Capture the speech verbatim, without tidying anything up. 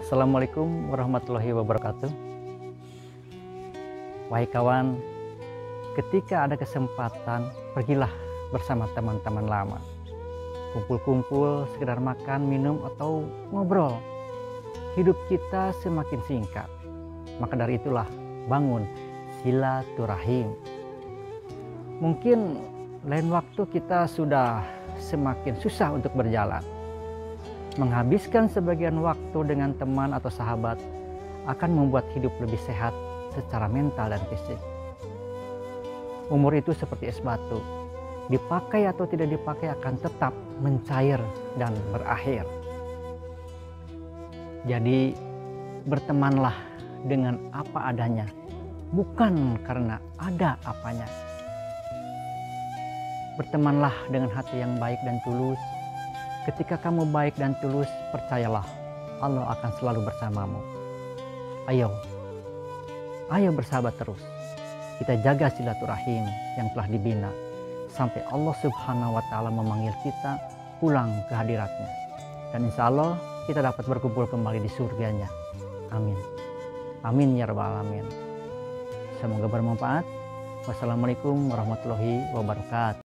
Assalamualaikum warahmatullahi wabarakatuh. Wahai kawan, ketika ada kesempatan, pergilah bersama teman-teman lama. Kumpul-kumpul, sekedar makan, minum, atau ngobrol. Hidup kita semakin singkat. Maka dari itulah, bangun silaturahim. Mungkin lain waktu kita sudah semakin susah untuk berjalan. Menghabiskan sebagian waktu dengan teman atau sahabat akan membuat hidup lebih sehat secara mental dan fisik. Umur itu seperti es batu, dipakai atau tidak dipakai akan tetap mencair dan berakhir. Jadi bertemanlah dengan apa adanya, bukan karena ada apanya. Bertemanlah dengan hati yang baik dan tulus. Ketika kamu baik dan tulus, percayalah Allah akan selalu bersamamu. Ayo, ayo bersahabat terus. Kita jaga silaturahim yang telah dibina sampai Allah Subhanahu wa Ta'ala memanggil kita pulang ke hadiratnya. Dan insya Allah kita dapat berkumpul kembali di surganya. Amin. Amin ya rabbal alamin. Semoga bermanfaat. Wassalamualaikum warahmatullahi wabarakatuh.